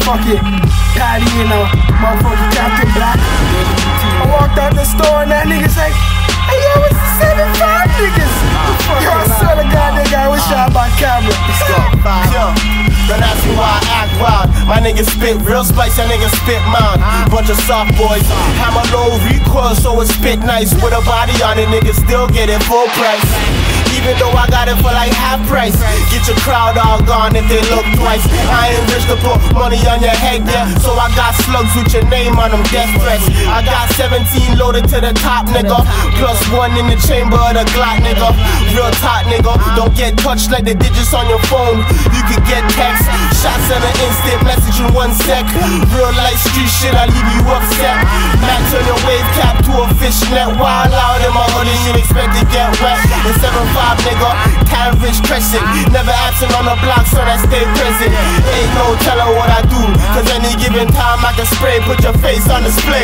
motherfucking Patty and motherfucking Captain Black. I walked out the store and that nigga's like, hey yo, it's the 7-5 niggas. Yo, I swear to God, that guy was shot by camera. Yo, don't ask me why I act wild. My niggas spit real spice, that niggas spit mine. Bunch of soft boys, hammer low recoil, so it spit nice. With a body on it, niggas still get it full price. Even though I got it for like half price. Get your crowd all gone if they look twice. I ain't rich to put money on your head, yeah. So I got slugs with your name on them, death threats. I got 17 loaded to the top, nigga. Plus 1 in the chamber of the Glock, nigga. Real top, nigga. Don't get touched like the digits on your phone. You could get text, shots in an instant, message in 1 sec. Real life street shit, I leave you upset. Max on your wave cap to a fishnet. Wild out in my hoodie, you expect to get wet. In 7-5, nigga, Canvas Crescent. Never absent on the block, so that stay present. Ain't no telling what I do, cause any given time I can spray, put your face on display.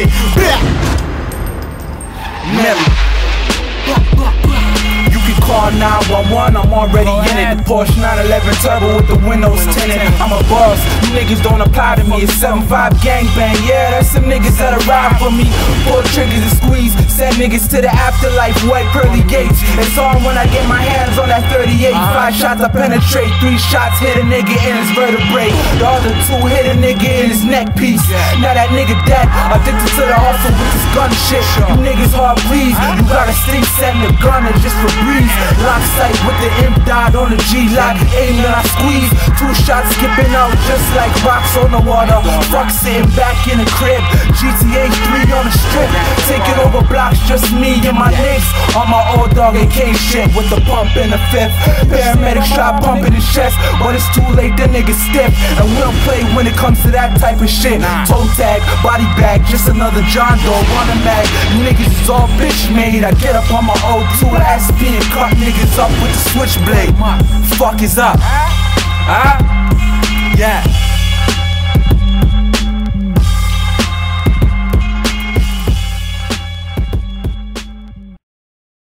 Never. You can call 911, I'm already in it. The Porsche 911 Turbo with the windows tinted. I'm a boss, you niggas don't apply to me. It's 7-5 gangbang, yeah, that's some niggas that'll ride for me. Pull triggers and squeeze, send niggas to the afterlife, white pearly gates. It's on when I get my hands on that 38. 5 shots I penetrate, 3 shots hit a nigga in his vertebrae. The other 2 hit a nigga in his neck piece. Now that nigga dead, addicted to the hustle with this gun shit. You niggas hard please, you gotta stay setting the gunner just for breeze. Lock sight with the imp dot on the G-lock, aim and I squeeze. 2 shots skipping out just like rocks on the water. Fuck sitting back in the crib, GTA 3 on the strip. Taking over blocks, just me and my niggas. On my old dog AK shit with the pump in the 5th. Paramedics try pumping his chest, but it's too late, the nigga's stiff. And we don't play when it comes to that type of shit. Toe tag, body bag, just another John Doe, running mag. You niggas is all bitch made. I get up on my O2 SP and cut niggas up with the switchblade. Fuck is up? Huh? Yeah.